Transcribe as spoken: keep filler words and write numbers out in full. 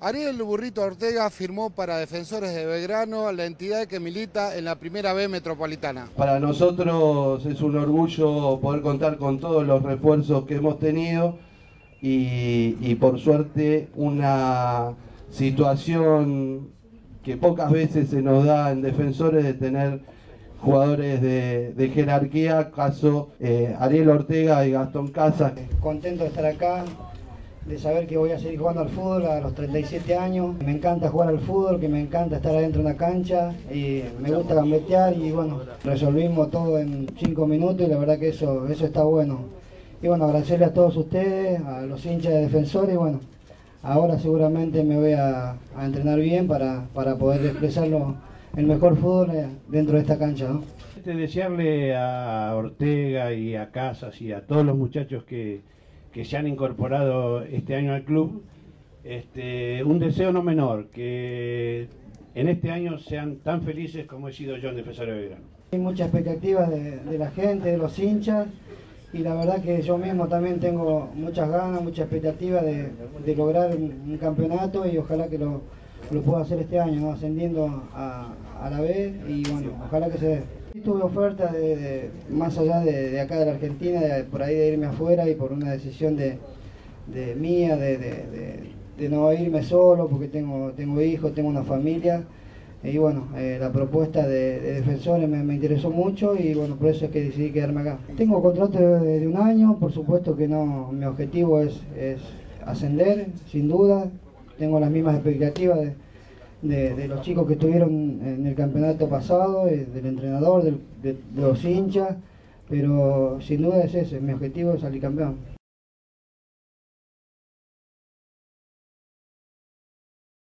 Ariel Burrito Ortega firmó para Defensores de Belgrano, la entidad que milita en la Primera B Metropolitana. Para nosotros es un orgullo poder contar con todos los refuerzos que hemos tenido y, y por suerte una situación que pocas veces se nos da en Defensores de tener jugadores de, de jerarquía, caso eh, Ariel Ortega y Gastón Casas. Contento de estar acá, de saber que voy a seguir jugando al fútbol a los treinta y siete años. Me encanta jugar al fútbol, que me encanta estar adentro de una cancha y me gusta gambetear y bueno, resolvimos todo en cinco minutos y la verdad que eso, eso está bueno. Y bueno, agradecerle a todos ustedes, a los hinchas de Defensores y bueno, ahora seguramente me voy a, a entrenar bien para, para poder expresarlo el mejor fútbol dentro de esta cancha, ¿no? Desearle a Ortega y a Casas y a todos los muchachos que que se han incorporado este año al club, este, un deseo no menor, que en este año sean tan felices como he sido yo en Defensores de Belgrano. Hay muchas expectativas de, de la gente, de los hinchas, y la verdad que yo mismo también tengo muchas ganas, mucha expectativa de, de lograr un, un campeonato y ojalá que lo, lo pueda hacer este año, ¿no? Ascendiendo a, a la B y bueno, ojalá que se dé. Tuve ofertas de, de, más allá de, de acá de la Argentina, de, por ahí de irme afuera y por una decisión de, de mía, de, de, de, de no irme solo porque tengo, tengo hijos, tengo una familia. Y bueno, eh, la propuesta de, de Defensores me, me interesó mucho y bueno, por eso es que decidí quedarme acá. Tengo contrato de, de un año, por supuesto que no, mi objetivo es, es ascender, sin duda. Tengo las mismas expectativas de, De, de los chicos que estuvieron en el campeonato pasado, del entrenador, del, de, de los hinchas, pero sin duda es ese, mi objetivo es salir campeón.